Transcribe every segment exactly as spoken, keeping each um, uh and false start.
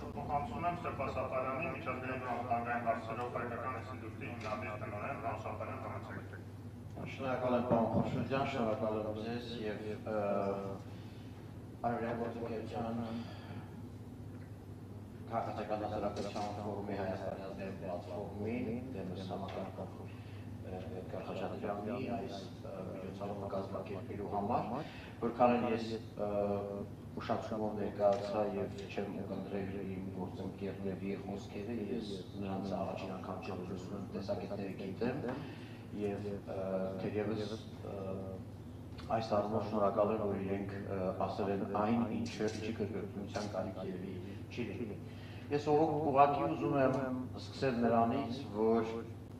Փոխանցում եմ Ստեփասապարյանի միջազգային անվտանգային հարցերով հայկական ինստիտուտի հիմնադիր տնօրեն Ռամսապարյան Համեցեք։ Շնորհակալ եմ պարոն Խոշորյան, շնորհակալ եմ ձեզ եւ Արևելյան գործընկերության քաղաքական հասարակության ֆորումի Հայաստանի ազգային պլատֆորմի դեմս համակարգող Կարխաշատյանի այս միջոցառումը կազմակերպելու համար, որքան ես ուշադրումով ներկայացա եւ չեմ ունկնդրել իմ գործընկերների խոսքերը, ես նրանց առաջին անգամ չեմ լսում տեսակետները գիտեմ եւ թերևս այս առումով շնորհակալ եմ, որ իրենք ասել են այն, ինչը ինչի կրկնության կարիք երևի չի լինի։ Ես ուղղակի ուզում եմ սկսել նրանից, որ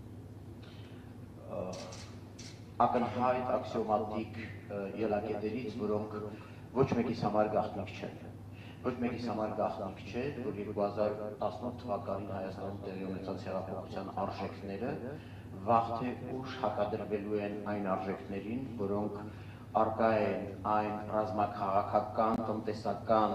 ակնհայտ աքսիոմատիկ ելակետերից, որոնք ոչ մեկիս համար գաղտնիք չեն։ Ոչ մեկիս համար գաղտնիք չէ, որ երկու հազար տասնութ թվականին Հայաստանում տեղի ունեցած հեղափոխության արժեքները վաղ թե ուշ հակադրվելու են այն արժեքներին, որոնք առկա են այն ռազմաքաղաքական, տնտեսական,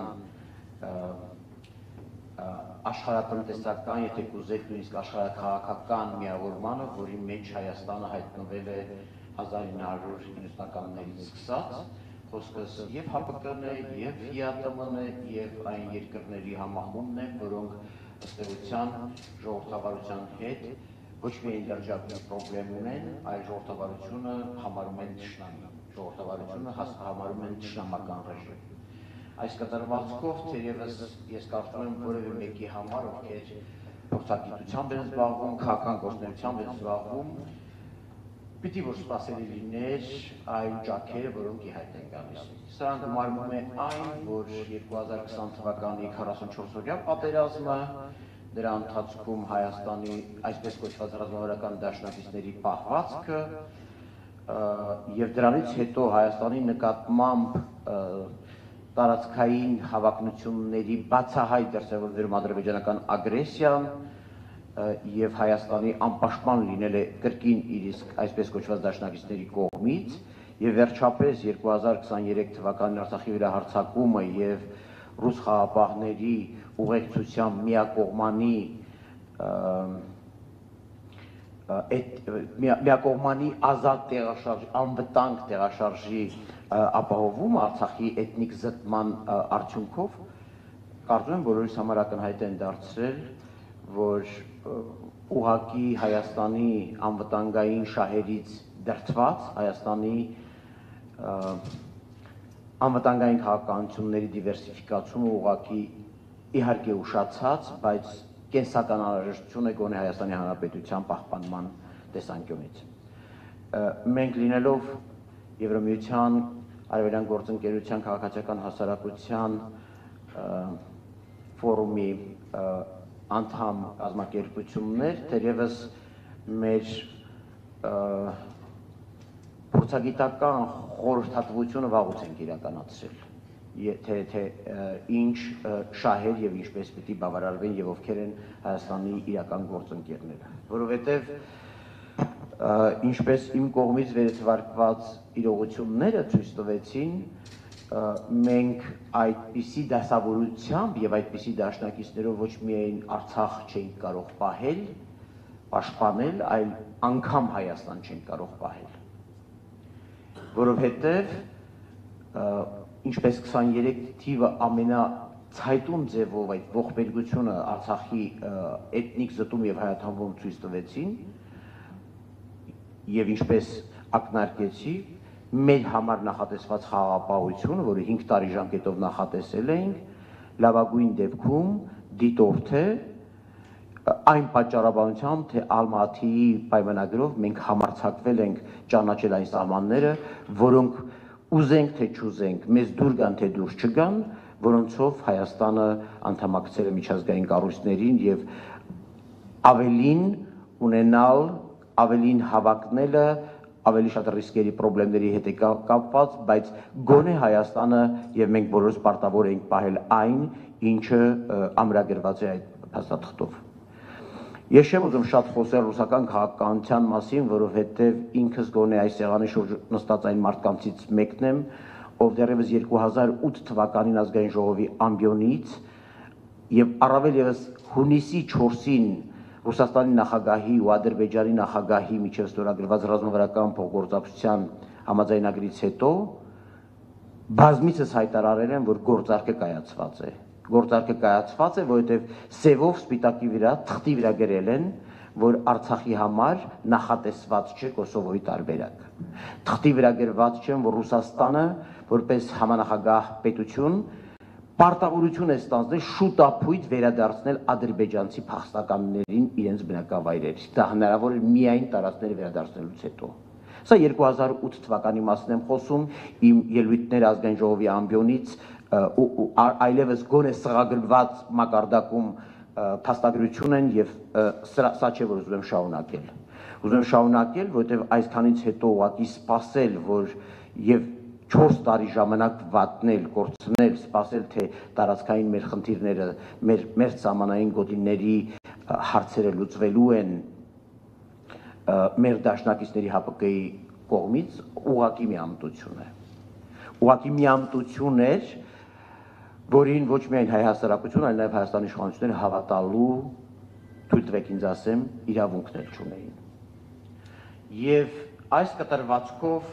աշխարհատնտեսական, եթե կուզեք նույնիսկ աշխարհաքաղաքական միավորմանը, որի մեջ Հայաստանը հայտնվել է հազար ինը հարյուր իննսունականներից սկսած, խոսքս եւ Հ Պ Կ-ն է, եւ Ֆ I A T M-ն է, եւ այն երկրների համախումբն է, որոնք ըստ էության ժողովրդավարության հետ ոչ միայն լրջագույն պրոբլեմ ունեն, այլ ժողովրդավարությունը համարում են թշնամի, ժողովրդավարությունը համարում են թշնամական ռեժիմ։ Այս կատարվածքով թերևս ես կարծում եմ որևէ մեկի համար, ովքեր փորձագիտությամբ են զբաղվում, քաղաքական գործունեությամբ են զբաղվում, պիտի որ սպասելի լիներ այն ճաքերը, որոնք ի հայտ են գալիս։ Սրան գումարվում է այն, որ երկու հազար քսան թվականի քառասունչորսօրյա պատերազմը, դրա ընթացքում Հայաստանի այսպես կոչված ռազմավարական դաշնակիցների պահվածքը եւ դրանից հետո Հայաստանի նկատմամբ տարածքային հավակնությունների բացահայտ դրսևորվելու ադրբեջանական ագրեսիան եւ Հայաստանի անպաշտպան լինել է կրկին իր իսկ այսպես կոչված դաշնակիցների կողմից եւ վերջապես երկու հազար քսաներեք թվականին Արցախի վրա հարձակումը եւ ռուս խաղապահների ուղեկցությամբ միակողմանի միակողմանի ազատ տեղաշարժ, անվտանգ տեղաշարժի ապահովումը Արցախի էթնիկ զտման արդյունքով, կարծում եմ բոլորիս համար ակնհայտ են դարձրել, որ ուղղակի Հայաստանի անվտանգային շահերից դրդված, Հայաստանի անվտանգային քաղաքականությունների դիվերսիֆիկացումը ուղղակի իհարկե ուշացած, բայց կենսական անհրաժեշտություն է գոնե Հայաստանի Հանրապետության պահպանման տեսանկյունից։ Մենք լինելով Եվրամիության Արևելյան գործընկերության քաղաքացիական հասարակության ֆորումի անդամ կազմակերպություններ, թերևս մեր փորձագիտական խորհրդատվությունը վաղուց ենք իրականացրել, թե ինչ շահեր եւ ինչպես պիտի բավարարվեն եւ ովքեր են Հայաստանի իրական գործընկերները, որովհետեւ ինչպես իմ կողմից վերցվարկված իրողությունները ցույց տվեցին, մենք այդպիսի դասավորությամբ եւ այդպիսի դաշնակիցներով ոչ միայն Արցախ չենք կարող պահել, պաշտպանել, այլ անգամ Հայաստան չենք կարող պահել, որովհետեւ ինչպես քսաներեք թիվը ամենացայտուն ձևով այդ ողբերգությունը Արցախի էթնիկ զտում եւ հայաթափում ցույց տվեցին եւ ինչպես ակնարկեցի, մեր համար նախատեսված խաղաղապահությունը, որը հինգ տարի ժամկետով նախատեսել էինք, լավագույն դեպքում դիտորդ է այն պատճառաբանությամբ, թե Ալմատիի պայմանագրով մենք համարձակվել ենք ճանաչել այն սահմանները, որոնք ուզենք թե չուզենք, մեզ դուր գան թե դուրս չգան, որոնցով Հայաստանը անդամակցել է միջազգային կառույցներին եւ ավելին ունենալ, ավելին հավակնելը, ավելի շատ ռիսկերի պրոբլեմների հետ է կապված, բայց գոնե Հայաստանը եւ մենք բոլորս պարտավոր ենք պահել այն, ինչը ամրագրված է այդ փաստաթղթով։ Ես չեմ ուզում շատ խոսել ռուսական քաղաքականության մասին, որովհետև ինքս գոնե այս սեղանի շուրջ նստած այն մարդկանցից մեկն եմ, ով դեռևս երկու հազար ութ թվականին ազգային ժողովի ամբիոնից եւ առավել եւս հունիսի չորսին Ռուսաստանի նախագահի ու Ադրբեջանի նախագահի միջև ստորագրված ռազմավարական փոխգործակցության համաձայնագրից հետո բազմիցս հայտարարել են, որ գործարքը կայացված է։ Գործարքը կայացված է, որովհետև սևով սպիտակի վրա, թղթի վրա գրել են, որ Արցախի համար նախատեսված չէ Կոսովոյի տարբերակ։ Թղթի վրա գրված չէ, որ Ռուսաստանը որպես համանախագահ պետություն պարտավորություն է ստանձնել շուտապույտ վերադարձնել ադրբեջանցի փախստականներին իրենց բնակավայրերից։ Դա հնարավոր է միայն տարածքները վերադարձնելուց հետո։ Սա երկու հազար ութ թվականի մասին եմ խոսում, իմ ելույթները ազգային ժողովի ամբիոնից ու այլևս գոնե սղագրված մակարդակում փաստագրություն են եւ սա չէ, որ ուզում եմ շարունակել։ Ուզում եմ շարունակել, որովհետեւ այսքանից հետո ուղղակի սпасել, որ եւ չորս տարի ժամանակ վատնել, կորցնել, սпасել, թե տարածքային մեր խնդիրները, մեր մեր սահմանային գոտիների հարցերը լուծվելու են մեր դաշնակիցների ՀԱՊԿ-ի կողմից, ուղղակի միամտություն է։ Ուղղակի միամտություն էր, որին ոչ միայն հայ հասարակություն, այլ նաև Հայաստանի իշխանությունները հավատալու, թույլ տվեք ինձ ասեմ, իրավունքներ չունեին։ Եվ այս կտրվածքով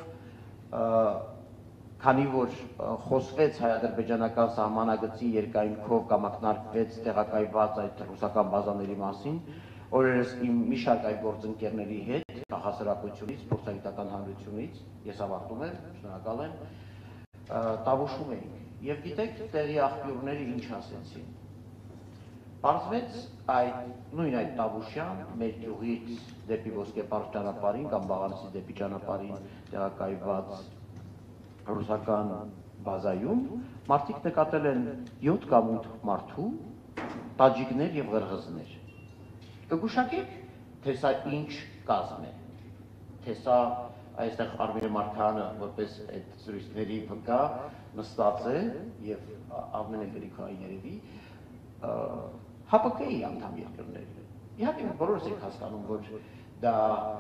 քանի որ խոսվեց հայ-ադրբեջանական սահմանագծի երկայնքով կամ ակնարկվեց տեղակայված այդ ռուսական բազաների մասին, օրերս իմ մի շարք այլ գործընկերների հետ, հասարակությունից, փորձագիտական հանրությունից, ես ավարտում եմ, շնորհակալ եմ, տավուշում էինք։ Եվ գիտեք, տեղի աղբյուրները ինչ ասեցին։ Պարզվեց այդ նույն այդ տավուշյան մեր գյուղից դեպի Ոսկեպարզ ճանապարհին կամ Բաղանցից դեպի ճանապարհին տեղակայված ռուսական բազայում մարդիկ նկատել են յոթ կամ ութ մարդու, տաջիկներ եւ ղրղզներ։ Կգուշակեք, թե սա ինչ կազմ է, թե սա այստեղ Արմինե Մարգարյանը որպես այդ զրույցների վկա նստած է եւ Արմենը Գրիգորյանը երևի ՀԱՊԿ-ի անդամ երկրներ։ Իհարկե բոլորս ենք հասկանում, որ դա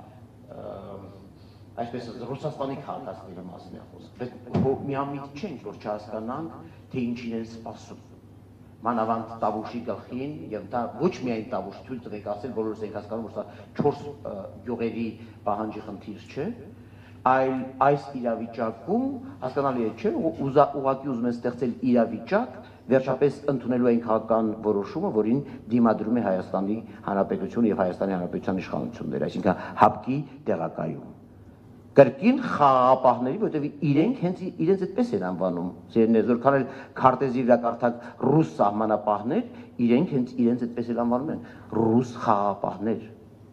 այսպես Ռուսաստանի քաղաքացիների մասին է խոսքը, բայց միամիտ չենք, որ չհասկանանք, թե ինչին են սպասում։ Մանավանդ տավուշի գլխին, եւ դա ոչ միայն տավուշ, թույլ տվեք ասել, բոլորս ենք հասկանում, որ սա չորս գյուղերի պահանջի խնդիր չէ, այլ այս իրավիճակում հասկանալի է չէ, ուղղակի ուզում են ստեղծել իրավիճակ, վերջապես ընդունելու են քաղաքական որոշումը, որին դիմադրում է Հայաստանի Հանրապետությունը եւ Հայաստանի Հանրապետության իշխանությունները, այսինքն ՀԱՊԿ-ի տեղակայում։ Կրկին խաղաղապահների, որովհետև իրենք հենց իրենց այդպես են անվանում, սերներ, որքան էլ քարտեզի վրա կարդակ ռուս սահմանապահներ, իրենք հենց իրենց այդպես էլ անվանում են ռուս խաղաղապահներ։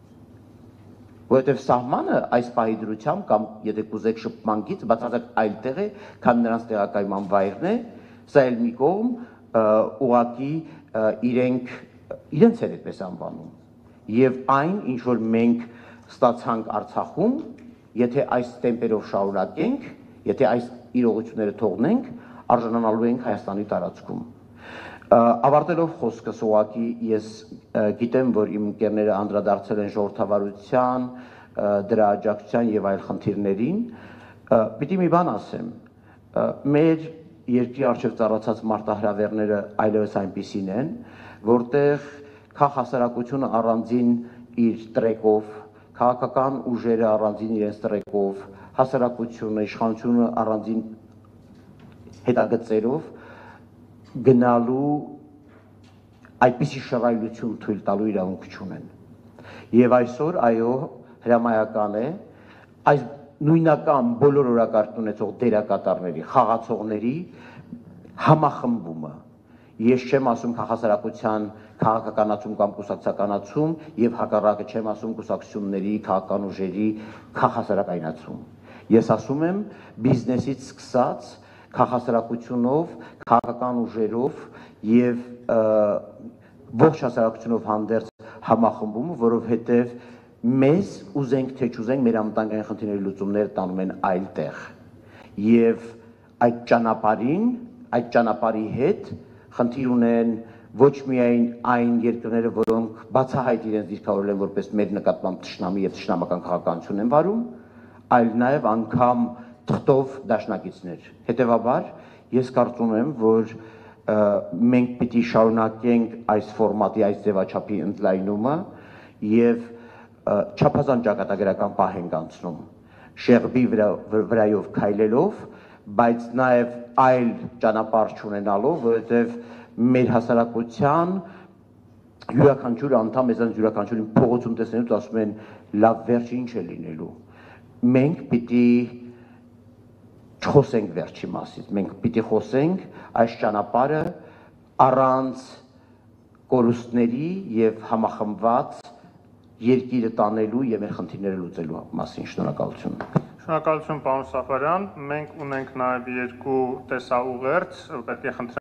Որովհետև սահմանը այս պահի դրությամբ կամ եթե կուզեք շփման գիծ բացարձակ այլտեղ է, քան նրանց տեղակայման վայրն է, սա էլ մի կողմ ուղղակի իրենք իրենց են այդպես անվանում։ Եվ այն, ինչ որ մենք ստացանք Արցախում, եթե այս տեմպերով շարունակենք, եթե այս իրողությունները թողնենք, արժանանալու ենք Հայաստանի տարածքում։ Ավարտելով խոսքս ուղղակի ես գիտեմ, որ իմ ընկերները անդրադարձել են ժողովրդավարության, դրա աջակցության եւ այլ խնդիրներին, պիտի մի բան ասեմ, մեր երկրի առջև ծառացած մարտահրավերները այլևս այնպիսին են, որտեղ քաղաքասարակությունը առանձին իր տրեկով, քաղաքական ուժերը առանձին իրենց տրեկով, հասարակությունը, իշխանությունը առանձին հետագծերով գնալու այդպիսի շռայլություն թույլ տալու իրավունք չունեն։ Եվ այսօր, այո, հրամայական է այս նույնական բոլոր օրակարգ ունեցող դերակատարների, խաղացողների համախմբումը։ Ես չեմ ասում քաղաքասարակության քաղաքականացում կամ կուսակցականացում եւ հակառակը չեմ ասում կուսակցությունների, քաղաքական ուժերի քաղաքասարակայնացում։ Ես ասում եմ բիզնեսից սկսած քաղաքասարակությունով, քաղաքական ուժերով եւ ողջ հասարակությունով հանդերձ համախմբումը, որովհետեւ մեզ ուզենք թե չուզենք մեր անվտանգային խնդիրների լուծումները տանում են այլ տեղ։ Եվ այդ ճանապարհին, այդ ճանապարհի հետ խնդիր ունեն ոչ միայն այն երկրները, որոնք բացահայտ իրենց դիրքավորել են որպես մեր նկատմամբ թշնամի եւ թշնամական քաղաքականություն են վարում, այլ նաեւ անգամ թղթով դաշնակիցներ։ Հետևաբար ես կարծում եմ, որ մենք պիտի շարունակենք այս ֆորմատի, այս ձևաչափի ընդլայնումը եւ չափազանց ճակատագրական պահ ենք անցնում շեղբի վրայով քայլելով, բայց նաեւ այլ ճանապարհ չունենալով, որովհետեւ մեր հասարակության յուրաքանչյուր անդամ մեզանից յուրաքանչյուրին փողոցում տեսնելուց ասում են լավ վերջը ինչ է լինելու։ Մենք պիտի չխոսենք վերջի մասից, մենք պիտի խոսենք այս ճանապարհը առանց կորուստների եւ համախմբված երկիրը տանելու եւ մեր խնդիրները լուծելու մասին։ Շնորհակալություն։ Շնորհակալություն, պարոն Սաֆարյան։ Մենք ունենք նաեւ երկու տեսաուղերձ, պետք է խնդրեմ